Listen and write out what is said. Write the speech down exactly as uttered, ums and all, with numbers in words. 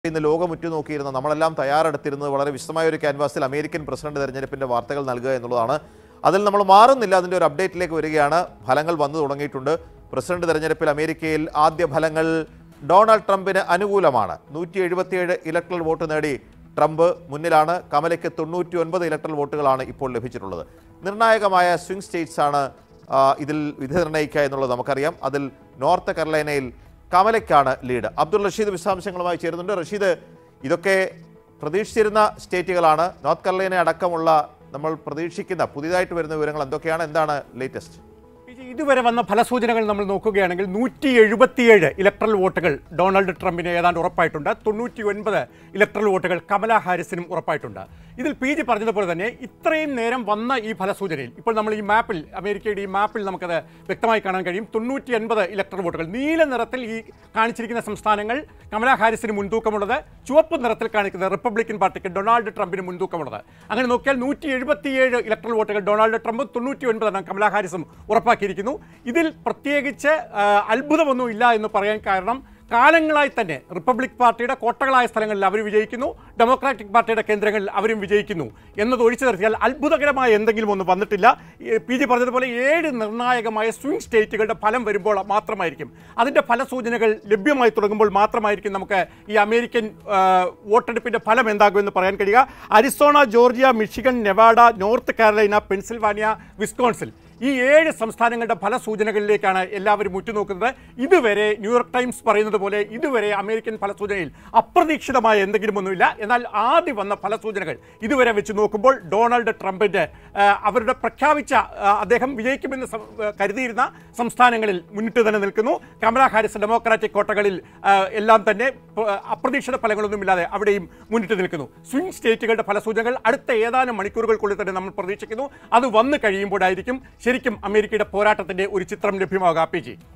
ഇന്ന് ലോകം ഉറ്റുനോക്കിയിരുന്ന നമ്മളെല്ലാം തയ്യാറെടുത്തിരുന്നത് വളരെ വിശദമായ ഒരു ക്യാൻവാസിൽ അമേരിക്കൻ പ്രസിഡന്റ് തെരഞ്ഞെടുപ്പിന്റെ വാർത്തകൾ നൽകുക എന്നുള്ളതാണ്. അതിൽ നമ്മൾ മാറുന്നില്ല. അതിൻ്റെ ഒരു അപ്ഡേറ്റിലേക്ക് വരികയാണ്. ഫലങ്ങൾ വന്നു തുടങ്ങിയിട്ടുണ്ട്. പ്രസിഡന്റ് തെരഞ്ഞെടുപ്പിൽ അമേരിക്കയിൽ ആദ്യ ഫലങ്ങൾ ഡൊണാൾഡ് ട്രംപിന് അനുകൂലമാണ്. നൂറ്റി എഴുപത്തിയേഴ് ഇലക്ട്രൽ വോട്ട് നേടി ട്രംപ് മുന്നിലാണ്. കമലയ്ക്ക് തൊണ്ണൂറ്റി ഒൻപത് ഇലക്ട്രൽ വോട്ടുകളാണ് ഇപ്പോൾ ലഭിച്ചിട്ടുള്ളത്. നിർണായകമായ സ്വിംഗ് സ്റ്റേറ്റ്സ് ആണ് ഇതിൽ വിധി നിർണ്ണയിക്കുക എന്നുള്ളത് നമുക്കറിയാം. അതിൽ നോർത്ത് കരോലൈനയിൽ കമലയ്ക്കാണ് ലീഡ്. അബ്ദുൾ റഷീദ് വിശദാംശങ്ങളുമായി ചേരുന്നുണ്ട്. റഷീദ്, ഇതൊക്കെ പ്രതീക്ഷിച്ചിരുന്ന സ്റ്റേറ്റുകളാണ്. നോർത്ത് കരോലൈന അടക്കമുള്ള നമ്മൾ പ്രതീക്ഷിക്കുന്ന പുതിയതായിട്ട് വരുന്ന വിവരങ്ങൾ എന്തൊക്കെയാണ്? എന്താണ് ലേറ്റസ്റ്റ്? ഇതുവരെ വന്ന ഫലസൂചനകൾ നമ്മൾ നോക്കുകയാണെങ്കിൽ നൂറ്റി എഴുപത്തിയേഴ് ഇലക്ട്രൽ വോട്ടുകൾ ഡൊണാൾഡ് ട്രംപിന് ഏതാണ്ട് ഉറപ്പായിട്ടുണ്ട്. തൊണ്ണൂറ്റി ഒൻപത് ഇലക്ട്രൽ വോട്ടുകൾ കമല ഹാരിസിനും ഉറപ്പായിട്ടുണ്ട്. ഇതിൽ പി ജി പറഞ്ഞതുപോലെ തന്നെ ഇത്രയും നേരം വന്ന ഈ ഫലസൂചനയിൽ ഇപ്പോൾ നമ്മൾ ഈ മാപ്പിൽ, അമേരിക്കയുടെ ഈ മാപ്പിൽ നമുക്കത് വ്യക്തമായി കാണാൻ കഴിയും. തൊണ്ണൂറ്റി ഒൻപത് ഇലക്ട്രൽ വോട്ടുകൾ നീല നിറത്തിൽ ഈ കാണിച്ചിരിക്കുന്ന സംസ്ഥാനങ്ങൾ കമല ഹാരിസിന് മുൻതൂക്കമുള്ളത്, ചുവപ്പ് നിറത്തിൽ കാണിക്കുന്നത് റിപ്പബ്ലിക്കൻ പാർട്ടിക്ക് ഡൊണാൾഡ് ട്രംപിന് മുൻതൂക്കമുള്ളത്. അങ്ങനെ നോക്കിയാൽ നൂറ്റി എഴുപത്തിയേഴ് ഇലക്ട്രൽ വോട്ടുകൾ ഡൊണാൾഡ് ട്രംപും തൊണ്ണൂറ്റി ഒൻപതെണ്ണം കമല ഹാരിസും ഉറപ്പാക്കിയിരിക്കുന്നു. ഇതിൽ പ്രത്യേകിച്ച് അത്ഭുതമൊന്നുമില്ല എന്ന് പറയാൻ കാരണം കാലങ്ങളായി തന്നെ റിപ്പബ്ലിക് പാർട്ടിയുടെ കോട്ടകളായ സ്ഥലങ്ങളിൽ അവർ വിജയിക്കുന്നു, ഡെമോക്രാറ്റിക് പാർട്ടിയുടെ കേന്ദ്രങ്ങളിൽ അവരും വിജയിക്കുന്നു എന്നത് ഒഴിച്ചു നിർത്തിയാൽ അത്ഭുതകരമായ എന്തെങ്കിലും ഒന്നും വന്നിട്ടില്ല. പി ജി പറഞ്ഞതുപോലെ ഏഴ് നിർണായകമായ സ്വിംഗ് സ്റ്റേറ്റുകളുടെ ഫലം വരുമ്പോൾ മാത്രമായിരിക്കും, അതിൻ്റെ ഫലസൂചനകൾ ലഭ്യമായി തുടങ്ങുമ്പോൾ മാത്രമായിരിക്കും നമുക്ക് ഈ അമേരിക്കൻ വോട്ടെടുപ്പിൻ്റെ ഫലം എന്താകുമെന്ന് പറയാൻ കഴിയുക. Arizona, Georgia, Michigan, Nevada, North Carolina, Pennsylvania, Wisconsin, ഈ ഏഴ് സംസ്ഥാനങ്ങളുടെ ഫലസൂചനകളിലേക്കാണ് എല്ലാവരും ഉറ്റുനോക്കുന്നത്. ഇതുവരെ ന്യൂയോർക്ക് ടൈംസ് പറയുന്നത് പോലെ ഇതുവരെ അമേരിക്കൻ ഫലസൂചനയിൽ അപ്രതീക്ഷിതമായ എന്തെങ്കിലും ഒന്നുമില്ല. എന്നാൽ ആദ്യം വന്ന ഫലസൂചനകൾ ഇതുവരെ വെച്ച് നോക്കുമ്പോൾ ഡൊണാൾഡ് ട്രംപിൻ്റെ അവരുടെ പ്രഖ്യാപിച്ച അദ്ദേഹം വിജയിക്കുമെന്ന് കരുതിയിരുന്ന സംസ്ഥാനങ്ങളിൽ മുന്നിട്ട് തന്നെ നിൽക്കുന്നു. കമല ഹാരിസ് ഡെമോക്രാറ്റിക് കോട്ടകളിൽ എല്ലാം തന്നെ അപ്രതീക്ഷിത ഫലങ്ങളൊന്നുമില്ലാതെ അവിടെയും മുന്നിട്ട് നിൽക്കുന്നു. സ്വിംഗ് സ്റ്റേറ്റുകളുടെ ഫലസൂചനകൾ അടുത്ത ഏതാനും മണിക്കൂറുകൾക്കുള്ളിൽ തന്നെ നമ്മൾ പ്രതീക്ഷിക്കുന്നു. അത് വന്നു കഴിയുമ്പോഴായിരിക്കും ശരിക്കും അമേരിക്കയുടെ പോരാട്ടത്തിന്റെ ഒരു ചിത്രം ലഭ്യമാകുക. P G